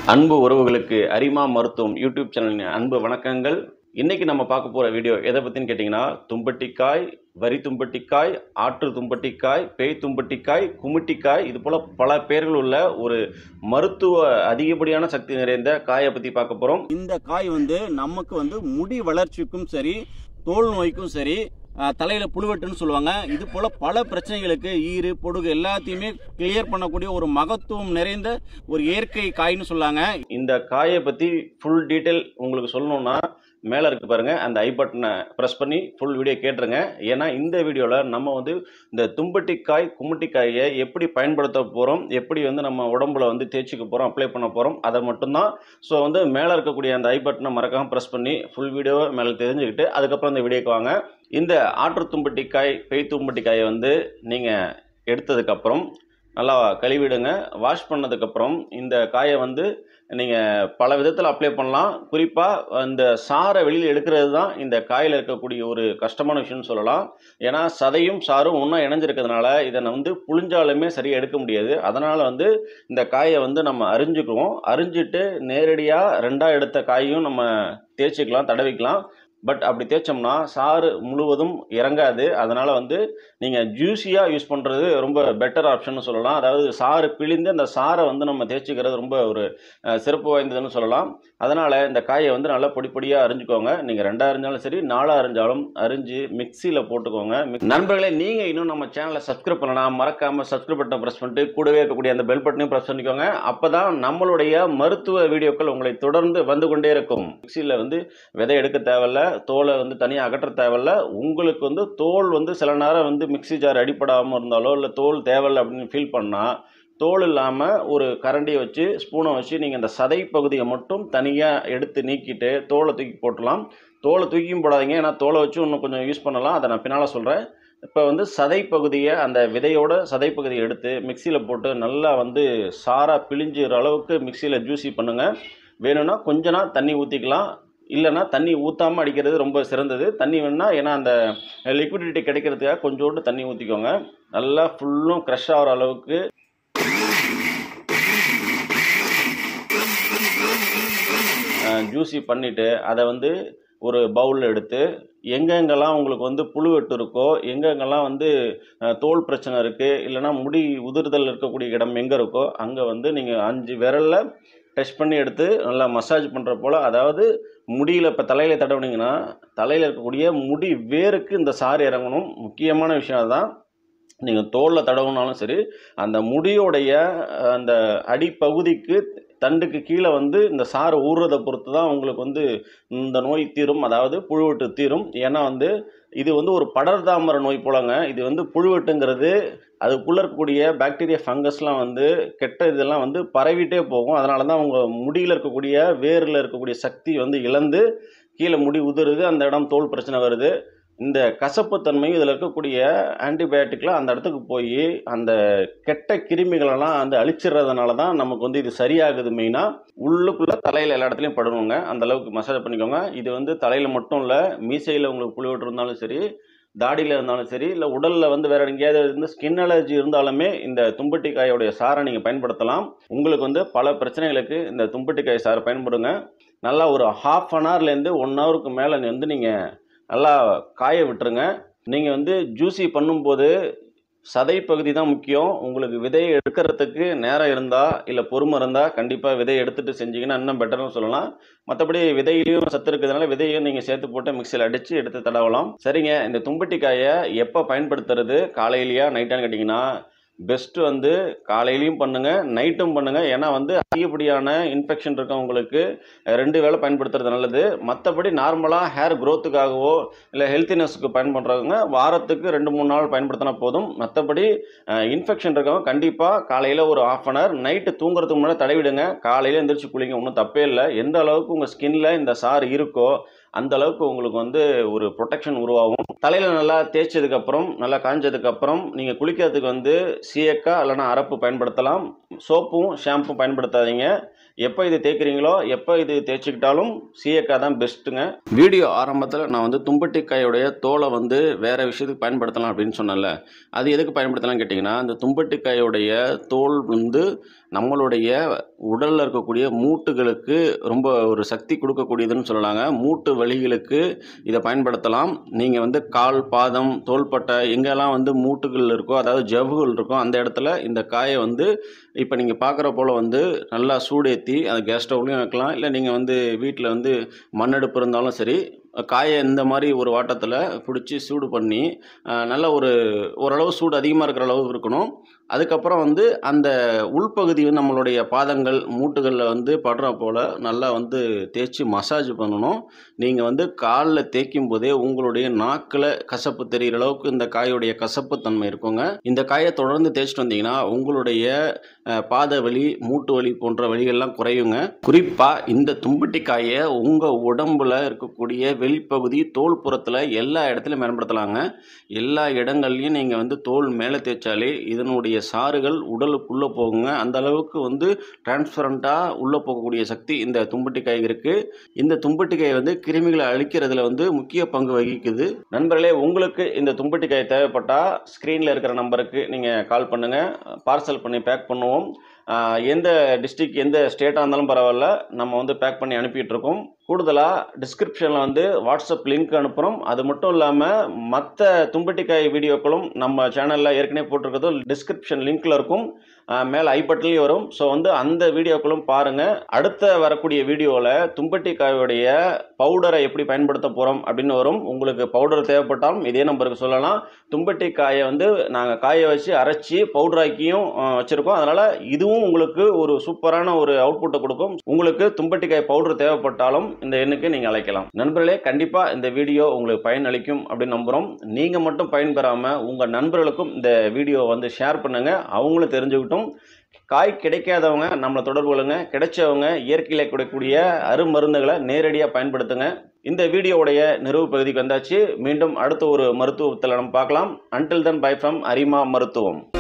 அன்பு உறவுகளுக்கு அரிமா மருத்துவம் யூடியூப் சேனலின் அன்பு வணக்கங்கள். இன்னைக்கு நம்ம பார்க்க போகிற வீடியோ எதை பற்றின்னு கேட்டிங்கன்னா, தும்பட்டிக்காய், வரி தும்பட்டிக்காய், ஆற்று தும்பட்டிக்காய், பேய் தும்பட்டிக்காய், குமிட்டிக்காய், இது போல் பல பெயர்கள் உள்ள ஒரு மருத்துவ அதிகப்படியான சக்தி நிறைந்த காயை பற்றி பார்க்க போகிறோம். இந்த காய் நமக்கு முடி வளர்ச்சிக்கும் சரி, தோல் நோய்க்கும் சரி, தலையில் புழுவெட்டுன்னு சொல்லுவாங்க, இது போல் பல பிரச்சனைகளுக்கு ஈறு பொடுகு எல்லாத்தையுமே கிளியர் பண்ணக்கூடிய ஒரு மகத்துவம் நிறைந்த ஒரு இயற்கை காய்னு சொல்லாங்க. இந்த காயை பற்றி ஃபுல் டீட்டெயில் உங்களுக்கு சொல்லணும்னா மேலே இருக்கு பாருங்க, அந்த ஐ பட்டனை ப்ரெஸ் பண்ணி ஃபுல் வீடியோ கேட்டுருங்க. ஏன்னா இந்த வீடியோவில் நம்ம இந்த தும்பட்டிக்காய், குமிட்டிக்காயை எப்படி பயன்படுத்த போகிறோம், எப்படி நம்ம உடம்புல தேய்ச்சிக்க போகிறோம், அப்ளை பண்ண போகிறோம், அதை மட்டும்தான். ஸோ மேலே இருக்கக்கூடிய அந்த ஐ பட்டனை மறக்காமல் ப்ரெஸ் பண்ணி ஃபுல் வீடியோவை மேலே தெரிஞ்சுக்கிட்டு அதுக்கப்புறம் இந்த வீடியோக்கு வாங்க. இந்த ஆற்று தும்பட்டிக்காய், பேய் தும்பட்டிக்காயை நீங்கள் எடுத்ததுக்கப்புறம் நல்லா கழுவிடுங்க. வாஷ் பண்ணதுக்கப்புறம் இந்த காயை நீங்கள் பல விதத்தில் அப்ளை பண்ணலாம். குறிப்பாக இந்த சாரை வெளியில் எடுக்கிறது தான் இந்த காயில் இருக்கக்கூடிய ஒரு கஷ்டமான விஷயம்னு சொல்லலாம். ஏன்னா சதையும் சாரும் ஒன்றா இணைஞ்சிருக்கிறதுனால இதை புழிஞ்சாலுமே சரியாக எடுக்க முடியாது. அதனால் இந்த காயை நம்ம அரிஞ்சுக்குவோம். அரிஞ்சிட்டு நேரடியாக ரெண்டாக எடுத்த காயும் நம்ம தேய்ச்சிக்கலாம், தடவிக்கலாம். பட் அப்படி தேய்ச்சோம்னா சாறு முழுவதும் இறங்காது. அதனால் நீங்கள் ஜூஸியாக யூஸ் பண்ணுறது ரொம்ப பெட்டர் ஆப்ஷன் சொல்லலாம். அதாவது சாறு பிழிந்து அந்த சாரை நம்ம தேய்ச்சிக்கிறது ரொம்ப ஒரு சிறப்பு வாய்ந்ததுன்னு சொல்லலாம். அதனால் இந்த காயை நல்லா பொடி பொடியாக அரிஞ்சுக்கோங்க. நீங்கள் ரெண்டாக அரிஞ்சாலும் சரி, நாலாக அரிஞ்சாலும் அரிஞ்சு மிக்சியில் போட்டுக்கோங்க. நண்பர்களே, நீங்கள் இன்னும் நம்ம சேனலை சப்ஸ்கிரைப் பண்ணலாம், மறக்காமல் சப்ஸ்கிரைப் பட்டனை ப்ரெஸ் பண்ணிட்டு கூடவே இருக்கக்கூடிய அந்த பெல் பட்டனையும் ப்ரெஸ் பண்ணிக்கோங்க. அப்போ தான் நம்மளுடைய மருத்துவ வீடியோக்கள் உங்களை தொடர்ந்து வந்து கொண்டே இருக்கும். மிக்சியில் விதை எடுக்க தேவையில்ல, தோலை தனியாக அகற்ற தேவையில்ல. உங்களுக்கு தோல் சில நேரம் மிக்சி ஜார் அடிப்படாமல் இருந்தாலோ இல்லை தோல் தேவையில்லை அப்படின்னு ஃபீல் பண்ணால், தோல் இல்லாமல் ஒரு கரண்டியை வச்சு ஸ்பூனை வச்சு நீங்கள் அந்த சதை பகுதியை மட்டும் தனியாக எடுத்து நீக்கிட்டு தோலை தூக்கி போட்டலாம். தோலை தூக்கியும் போடாதீங்க, ஏன்னா தோலை வச்சு இன்னும் கொஞ்சம் யூஸ் பண்ணலாம். அதை நான் பின்னால் சொல்கிறேன். இப்போ சதை பகுதியை, அந்த விதையோட சதை பகுதியை எடுத்து மிக்சியில் போட்டு நல்லா சாராக பிழிஞ்சுற அளவுக்கு மிக்சியில் ஜூஸி பண்ணுங்கள். வேணும்னா கொஞ்ச நாள் தண்ணி ஊற்றிக்கலாம், இல்லைனா தண்ணி ஊற்றாமல் அடிக்கிறது ரொம்ப சிறந்தது. தண்ணி வேணுன்னா, ஏன்னா அந்த லிக்விடிட்டி கிடைக்கிறதுக்காக கொஞ்சோண்டு தண்ணி ஊற்றிக்கோங்க. நல்லா ஃபுல்லும் க்ரஷ் ஆகிற அளவுக்கு ஜூஸி பண்ணிவிட்டு அதை ஒரு பவுலில் எடுத்து எங்கெங்கெல்லாம் உங்களுக்கு புழுவெட்டு இருக்கோ, எங்கெங்கெல்லாம் தோல் பிரச்சனை இருக்குது, இல்லைனா முடி உதிர்தல் இருக்கக்கூடிய இடம் எங்கே இருக்கோ அங்கே நீங்கள் 5 விரலில் டச் பண்ணி எடுத்து நல்லா மசாஜ் பண்ணுற போல், அதாவது முடியில் இப்போ தலையில் தடவுனீங்கன்னா தலையில் இருக்கக்கூடிய முடி வேருக்கு இந்த சாறு இறங்கணும். முக்கியமான விஷயம் அதுதான். நீங்கள் தோலில் தடவுனாலும் சரி, அந்த முடியோடைய அந்த அடிப்பகுதிக்கு தண்டுக்கு கீழே இந்த சாறு ஊறுறதை பொறுத்து தான் உங்களுக்கு இந்த நோய் தீரும், அதாவது புழுவெட்டு தீரும். ஏன்னா இது ஒரு படர்தாமரை நோய் போலங்க. இது புழுவெட்டுங்கிறது அதுக்குள்ளே இருக்கக்கூடிய பாக்டீரியா, ஃபங்கஸ்லாம் கெட்ட இதெல்லாம் பரவிட்டே போகும். அதனால தான் உங்கள் முடியில் இருக்கக்கூடிய வேரில் இருக்கக்கூடிய சக்தி இழந்து கீழே முடி உதிருது, அந்த இடம் தோல் பிரச்சனை வருது. இந்த கசப்புத்தன்மை இதில் இருக்கக்கூடிய ஆன்டிபயோட்டிக்லாம் அந்த இடத்துக்கு போய் அந்த கெட்ட கிருமிகளெல்லாம் அழிச்சிடுறதுனால தான் நமக்கு இது சரியாகுது. மெயினாக உள்ளுக்குள்ளே தலையில் எல்லா இடத்துலையும் படணுங்க. அந்த அளவுக்கு மசாஜ் பண்ணிக்கோங்க. இது தலையில் மட்டும் இல்லை, மீசையில் உங்களுக்கு புழுவெட்டு இருந்தாலும் சரி, தாடியில் இருந்தாலும் சரி, இல்லை உடலில் வேறு எங்கேயாவது ஸ்கின் அலர்ஜி இருந்தாலுமே இந்த தும்பட்டிக்காயோடைய சாரை நீங்கள் பயன்படுத்தலாம். உங்களுக்கு பல பிரச்சனைகளுக்கு இந்த தும்பட்டிக்காய் சாரை பயன்படுங்க. நல்லா ஒரு 1/2 அன் ஹவர்லேருந்து 1 ஹவருக்கு மேலே நீங்கள் நல்லா காய விட்டுருங்க. நீங்கள் ஜூஸி பண்ணும்போது சதை பகுதி தான் முக்கியம். உங்களுக்கு விதையை எடுக்கிறதுக்கு நேரம் இருந்தால், இல்லை பொறுமை இருந்தால் கண்டிப்பாக விதையை எடுத்துகிட்டு செஞ்சிங்கன்னா இன்னும் பெட்டர்னு சொல்லலாம். மற்றபடி விதையிலையும் சத்து இருக்கிறதுனால விதையும் நீங்கள் சேர்த்து போட்டு மிக்சியில் அடித்து எடுத்து தடவலாம். சரிங்க, இந்த தும்பட்டிக்காயை எப்போ பயன்படுத்துறது, காலையிலையா நைட்டான்னு கேட்டிங்கன்னா, பெஸ்ட்டு காலையிலையும் பண்ணுங்கள், நைட்டும் பண்ணுங்கள். ஏன்னா அதிகப்படியான இன்ஃபெக்ஷன் இருக்கவங்களுக்கு 2 வேளை பயன்படுத்துறது நல்லது. மற்றபடி நார்மலாக ஹேர் க்ரோத்துக்காகவோ இல்லை ஹெல்த்தினஸுக்கு பயன்படுறவங்க வாரத்துக்கு 2-3 நாள் பயன்படுத்தினா போதும். மற்றபடி இன்ஃபெக்ஷன் இருக்கவங்க கண்டிப்பாக காலையில் ஒரு 1/2 அன் ஹவர், நைட்டு தூங்குறதுக்கு முன்னாடி தடவிடுங்க. காலையில் எந்திரிச்சு குளிங்க, ஒன்றும் தப்பே இல்லை. எந்த அளவுக்கு உங்கள் ஸ்கின்ல இந்த சாறு இருக்கோ அந்த அளவுக்கு உங்களுக்கு ஒரு ப்ரொடெக்ஷன் உருவாகும். தலையில் நல்லா தேய்ச்சதுக்கப்புறம், நல்லா காஞ்சதுக்கப்புறம் நீங்கள் குளிக்கிறதுக்கு சீயக்காய் இல்லைனா அரப்பு பயன்படுத்தலாம். சோப்பும் ஷாம்பும் பயன்படுத்தாதீங்க. எப்போ இது தேய்க்கிறீங்களோ, எப்போ இது தேய்ச்சிக்கிட்டாலும் சீயக்காய் தான் பெஸ்ட்டுங்க. வீடியோ ஆரம்பத்தில் நான் வந்து தும்பட்டிக்காயோடைய தோலை வந்து வேறு விஷயத்துக்கு பயன்படுத்தலாம் அப்படின்னு சொன்னேன்ல, அது எதுக்கு பயன்படுத்தலாம்னு கேட்டிங்கன்னா, இந்த தும்பட்டிக்காயோடைய தோல் வந்து நம்மளுடைய உடலில் இருக்கக்கூடிய மூட்டுகளுக்கு ரொம்ப ஒரு சக்தி கொடுக்கக்கூடியதுன்னு சொல்லலாங்க. மூட்டு வலிகளுக்கு இதை பயன்படுத்தலாம். நீங்கள் வந்து கால், பாதம், தோள்பட்டை எங்கெல்லாம் வந்து மூட்டுகள் இருக்கோ, அதாவது ஜவ்வுகள் இருக்கோ, அந்த இடத்துல இந்த காயை வந்து இப்போ நீங்கள் பார்க்குற போல் வந்து நல்லா சூடேற்றி அது கேஸ் ஸ்டவ்லையும் வைக்கலாம். இல்லை நீங்கள் வந்து வீட்டில் வந்து மண்ணடுப்பு இருந்தாலும் சரி, காயை இந்த மாதிரி ஒரு வாட்டத்தில் பிடிச்சி சூடு பண்ணி நல்ல ஓரளவு சூடு அதிகமாக இருக்கிற அளவு இருக்கணும். அதுக்கப்புறம் வந்து அந்த உள்பகுதி நம்மளுடைய பாதங்கள் மூட்டுகளில் வந்து படுற போல் நல்லா வந்து தேய்ச்சி மசாஜ் பண்ணணும். நீங்கள் வந்து காலில் தேய்க்கும் போதே உங்களுடைய நாக்கில் கசப்பு தெரிகிற அளவுக்கு இந்த காயோடைய கசப்பு தன்மை இருக்குங்க. இந்த காயை தொடர்ந்து தேய்ச்சிட்டு வந்தீங்கன்னா உங்களுடைய பாத வலி, மூட்டு வலி போன்ற வலிகள்லாம் குறையுங்க. குறிப்பாக இந்த தும்பட்டி காயை உங்கள் உடம்புல இருக்கக்கூடிய வெளிப்பகுதி தோல் புறத்தில் எல்லா இடத்துலையும் பயன்படுத்தலாங்க. எல்லா இடங்கள்லையும் நீங்கள் வந்து தோல் மேலே தேய்ச்சாலே இதனுடைய சாறுகள் உடலுக்குள்ளே போகுங்க. அந்த அளவுக்கு வந்து டிரான்ஸ்பரண்ட்டாக உள்ளே போகக்கூடிய சக்தி இந்த தும்பட்டிக்காய்க்கு இருக்குது. இந்த தும்பட்டிக்காய் வந்து கிருமிகளை அழிக்கிறதுல வந்து முக்கிய பங்கு வகிக்குது. நண்பர்களே, உங்களுக்கு இந்த தும்பட்டிக்காய் தேவைப்பட்டால் ஸ்க்ரீனில் இருக்கிற நம்பருக்கு நீங்கள் கால் பண்ணுங்கள். பார்சல் பண்ணி பேக் பண்ணுவோம். எந்த டிஸ்ட்ரிக்ட் எந்த ஸ்டேட்டாக இருந்தாலும் பரவாயில்ல, நம்ம வந்து பேக் பண்ணி அனுப்பிட்டுருக்கோம். கூடுதலாக டிஸ்கிரிப்ஷனில் வந்து வாட்ஸ்அப் லிங்க் அனுப்புகிறோம். அது மட்டும் இல்லாமல் மற்ற தும்பட்டிக்காய் வீடியோக்களும் நம்ம சேனலில் ஏற்கனவே போட்டிருக்கிறது டிஸ்கிரிப்ஷன் லிங்க்கில் இருக்கும். மேலே ஐ பட்டன்லேயும் வரும். ஸோ வந்து அந்த வீடியோக்களும் பாருங்கள். அடுத்த வரக்கூடிய வீடியோவில் தும்பட்டிக்காயோடைய பவுடரை எப்படி பயன்படுத்த போகிறோம் அப்படின்னு வரும். உங்களுக்கு பவுடர் தேவைப்பட்டாலும் இதே நம்பருக்கு சொல்லலாம். தும்பட்டிக்காயை வந்து நாங்கள் காய வச்சு அரைச்சி பவுடராக்கியும் வச்சுருக்கோம். அதனால் இதுவும் உங்களுக்கு ஒரு சூப்பரான ஒரு அவுட்புட்டை கொடுக்கும். உங்களுக்கு தும்பட்டிக்காய் பவுடர் தேவைப்பட்டாலும் இந்த எண்ணுக்கு நீங்கள் அழைக்கலாம். நண்பர்களே, கண்டிப்பாக இந்த வீடியோ உங்களுக்கு பயனளிக்கும் அப்படின்னு நம்புகிறோம். நீங்கள் மட்டும் பயன்பெறாமல் உங்கள் நண்பர்களுக்கும் இந்த வீடியோ வந்து ஷேர் பண்ணுங்கள். அவங்களும் தெரிஞ்சுக்கிட்டும். காய் கிடைக்காதவங்க நம்மளை தொடர்பு கொள்ளுங்க. கிடைச்சவங்க இயற்கையில் கிடைக்கக்கூடிய அருமருந்துகளை நேரடியாக பயன்படுத்துங்க. இந்த வீடியோவுடைய நிறைவு பகுதிக்கு வந்தாச்சு. மீண்டும் அடுத்த ஒரு மருத்துவத்தில் நம்ம பார்க்கலாம். அன்டில் தென் பை ஃப்ரம் அரிமா மருத்துவம்.